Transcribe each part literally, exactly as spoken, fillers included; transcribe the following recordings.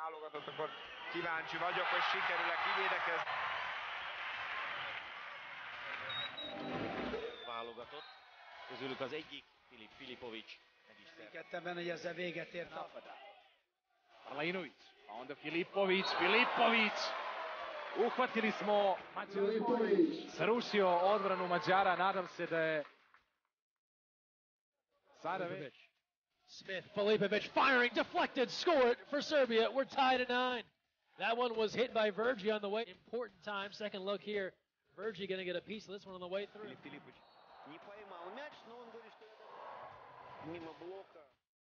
válogatott, akkor kíváncsi vagyok, hogy sikerül-e kivédekezni. Válogatott, közülük az egyik, Filip Filipovics, meg is Ketten, hogy ezzel véget ért a... Arlainović, a onda Filipović, Filipović! Uhvatili smo, srušio odbranu Mađara, nadam se da je... Sada već. Smith, Filipović firing, deflected, scored for Serbia. We're tied at nine. That one was hit by Vergi on the way. Important time, second look here. Vergi going to get a piece of this one on the way through. Filipović не поймал мяч, но он говорит, что это мимо блока.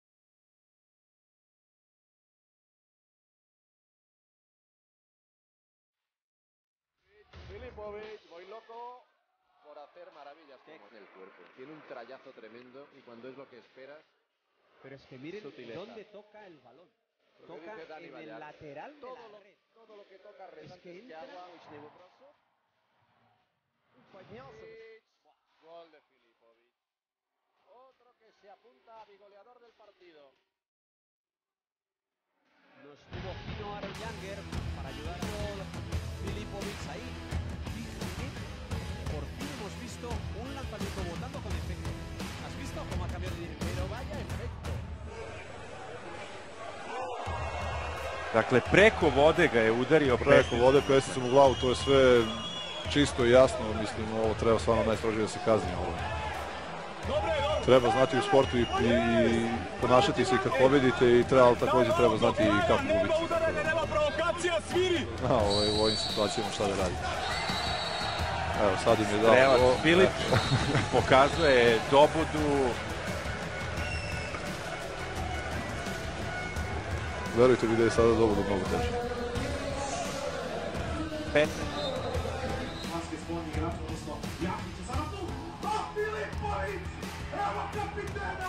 Filipović, voy loco por hacer maravillas como en el cuerpo. Tiene un trayazo tremendo y cuando es lo que esperas. Pero es que miren sutileza. dónde toca el balón. Toca en el lateral todo de la lo, red. Todo lo que toca red. Es que entra... Gol de Filipović. Otro que se apunta a bigoleador del partido. No estuvo fino Aaron Younger para ayudarlo Filipović ahí. Fíjate, por fin hemos visto un lanzamiento botando con efecto. ¿Has visto cómo ha cambiado de dirección? Pero vaya efecto. Dakle, preko vode ga je udario. Preko vode, pesicom u glavu, to je sve čisto i jasno. Mislim, ovo treba stvarno najstrožije da se kazni. Ovo. Treba znati u sportu i, i, i ponašati se kad pobedite i treba, također treba znati i kako gubiti. A, ovo je u ovim situacijama šta da radi. Evo, sad im je dao... Strelac Filip pokazuje dobudu. Verujte mi da je sada dobudu mnogo teže. Pet. Filipović, evo kapitena!